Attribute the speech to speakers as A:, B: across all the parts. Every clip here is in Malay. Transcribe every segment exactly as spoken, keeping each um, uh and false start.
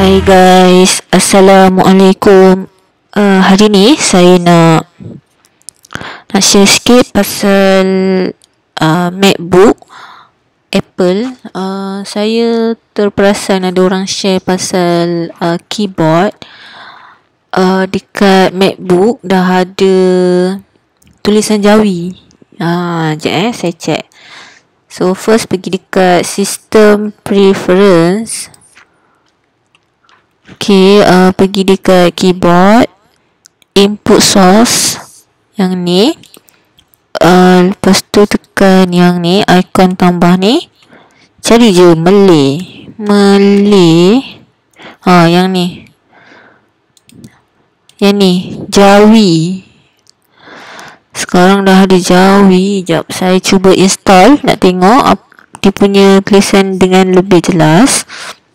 A: Hai guys, Assalamualaikum. uh, Hari ni saya nak Nak share sikit pasal uh, MacBook Apple. uh, Saya terperasan ada orang share pasal uh, keyboard uh, dekat MacBook dah ada tulisan Jawi. uh, Sekejap eh, saya check. So first pergi dekat System Preference. Okay, uh, pergi dekat keyboard, input source yang ni, uh, lepas tu tekan yang ni, ikon tambah ni, cari je Malay Malay ha, yang ni, yang ni Jawi. Sekarang dah ada Jawi. Sekejap saya cuba install, nak tengok dia punya tulisan dengan lebih jelas.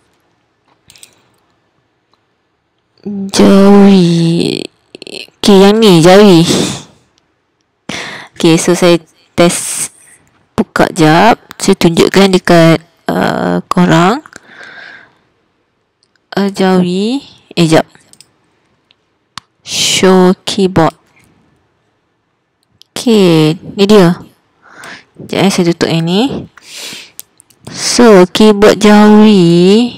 A: Jawi. Okay, yang ni Jawi. Okay, so saya test, buka jap. Saya tunjukkan dekat uh, korang. uh, Jawi. Eh, jap. Show keyboard. Okay, ni dia. Sekejap eh, saya tutup yang ni. So, keyboard Jawi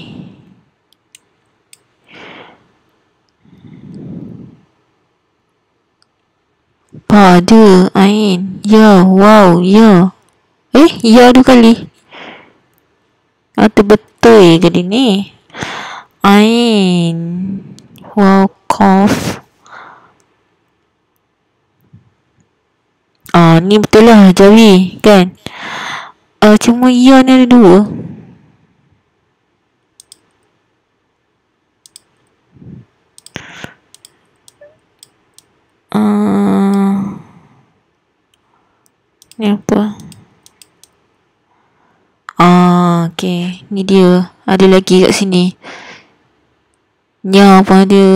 A: pada Ain. Ya, wow, ya. Eh, ya dua kali. Atau betul ke dia ni? Ain. Wow, cough. Ah, ni betul lah Jawi, kan? Ah, cuma ya ni ada dua. Ah, ni apa? Ah, okay. Ni dia. Ada lagi kat sini. Ya, apa ada?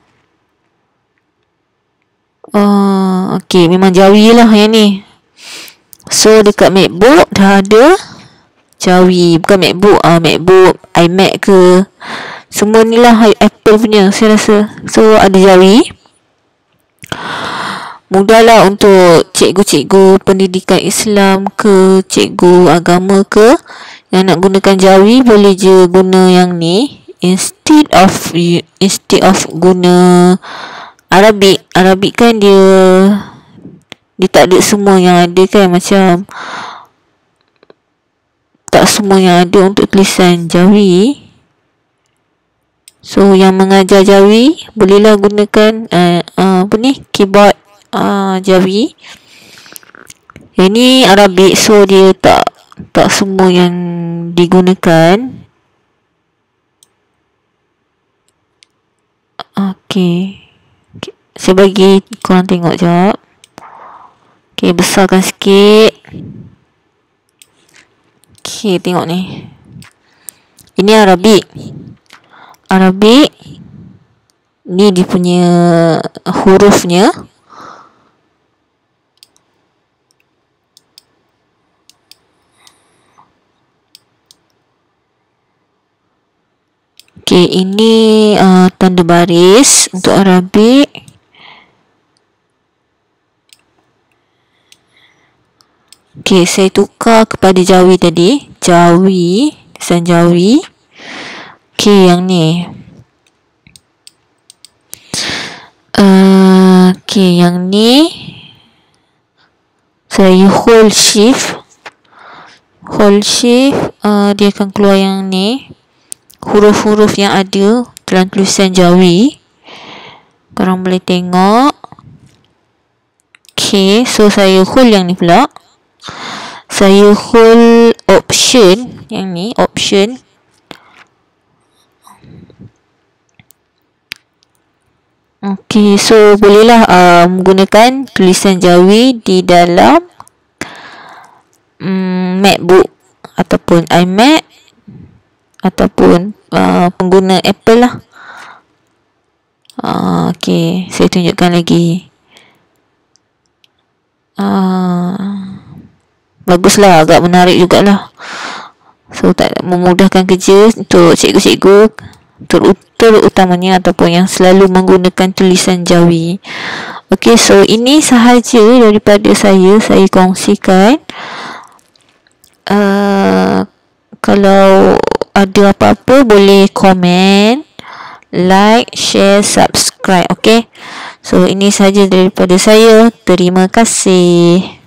A: Ah, okay. Memang Jawi lah yang ni. So, dekat MacBook dah ada Jawi. Bukan MacBook. Ah, MacBook, iMac ke. Semua ni lah Apple punya, saya rasa. So, ada Jawi. Mudahlah untuk cikgu-cikgu pendidikan Islam ke, cikgu agama ke, yang nak gunakan Jawi, boleh je guna yang ni instead of instead of guna Arabic. Arabic kan dia dia tak ada semua yang ada, kan, macam tak semua yang ada untuk tulisan Jawi. So yang mengajar Jawi bolehlah gunakan uh, uh, apa ni, keyboard uh, Jawi. Yang ni Arabic, so dia tak tak semua yang digunakan. Okey. Okay. Saya bagi korang tengok jap. Okey, besarkan sikit. Okey, tengok ni. Ini Arabic. Arabic. Ni dia punya hurufnya. Okey, ini uh, tanda baris untuk Arabic. Okey, saya tukar kepada Jawi tadi. Jawi, tulisan Jawi. Okey, yang ni. Uh, Okey, yang ni saya hold shift. Hold shift, uh, dia akan keluar yang ni, huruf-huruf yang ada dalam tulisan Jawi. Korang boleh tengok. Okay, so saya hold yang ni pula. Saya hold option yang ni, option. Okay, so bolehlah uh, menggunakan tulisan Jawi di dalam um, MacBook ataupun iMac ataupun uh, pengguna Apple lah. Uh, okay, saya tunjukkan lagi. Uh, baguslah, agak menarik jugalah. So tak memudahkan kerja untuk cikgu-cikgu ter- terutamanya ataupun yang selalu menggunakan tulisan Jawi. Okey, so ini sahaja daripada saya saya kongsikan. Uh, kalau ada apa-apa boleh komen, like, share, subscribe. Okey. So ini sahaja daripada saya. Terima kasih.